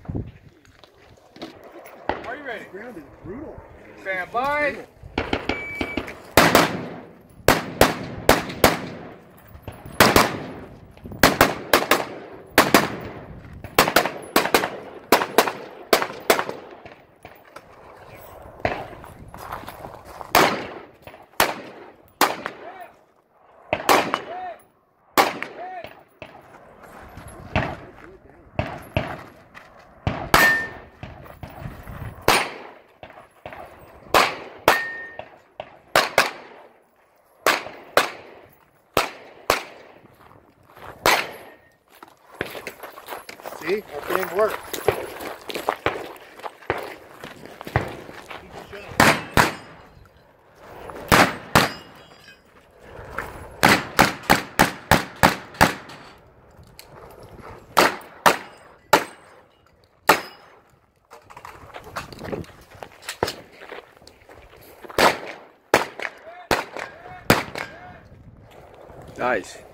Are you ready? The ground is brutal. Stand by. Brutal. See, that didn't work. Nice.